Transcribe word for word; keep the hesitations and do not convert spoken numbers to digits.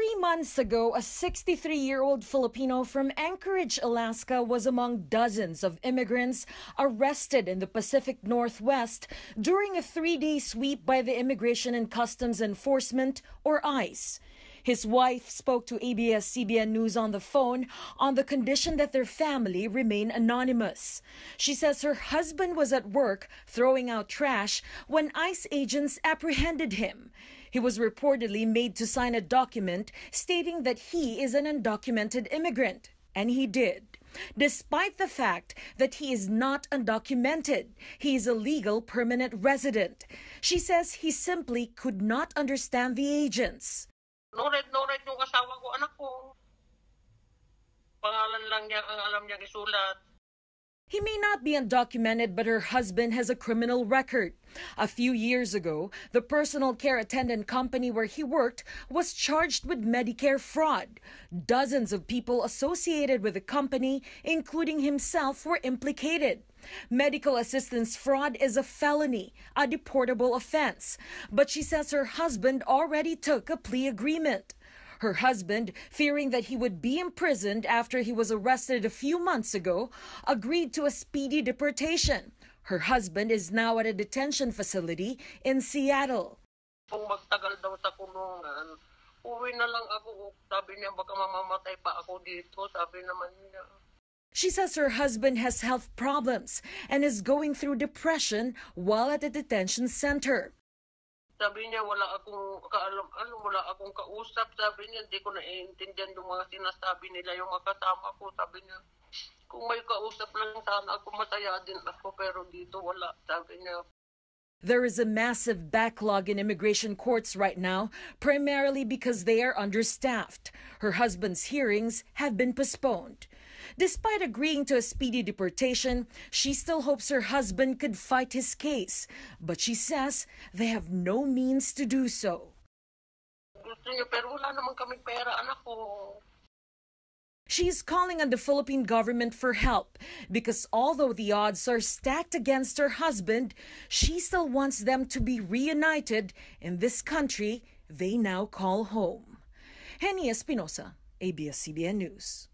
Three months ago, a sixty-three-year-old Filipino from Anchorage, Alaska, was among dozens of immigrants arrested in the Pacific Northwest during a three-day sweep by the Immigration and Customs Enforcement, or ICE. His wife spoke to A B S C B N News on the phone on the condition that their family remain anonymous. She says her husband was at work throwing out trash when ICE agents apprehended him. He was reportedly made to sign a document stating that he is an undocumented immigrant, and he did. Despite the fact that he is not undocumented, he is a legal permanent resident. She says he simply could not understand the agents. No red, no red yung asawa ko, anak ko. Pangalan lang niya ang alam niyang isulat. He may not be undocumented, but her husband has a criminal record. A few years ago, the personal care attendant company where he worked was charged with Medicare fraud. Dozens of people associated with the company, including himself, were implicated. Medical assistance fraud is a felony, a deportable offense. But she says her husband already took a plea agreement. Her husband, fearing that he would be imprisoned after he was arrested a few months ago, agreed to a speedy deportation. Her husband is now at a detention facility in Seattle. Kung magtagal daw sa kulungan, uwi na lang ako. Sabi niya, baka mamamatay pa ako dito. Sabi naman niya. She says her husband has health problems and is going through depression while at the detention center. Sabi niya, wala akong kaalam-alam, wala akong kausap. Sabi niya, hindi ko naiintindihan yung mga sinasabi nila, yung mga kasama ko. Sabi niya, kung may kausap lang sana ako, masaya din ako, pero dito wala. Sabi niya. There is a massive backlog in immigration courts right now, primarily because they are understaffed. Her husband's hearings have been postponed. Despite agreeing to a speedy deportation, she still hopes her husband could fight his case. But she says they have no means to do so. Gusto niya, pero wala naman kaming pera, anak ko. She is calling on the Philippine government for help because although the odds are stacked against her husband, she still wants them to be reunited in this country they now call home. Henny Espinosa, A B S C B N News.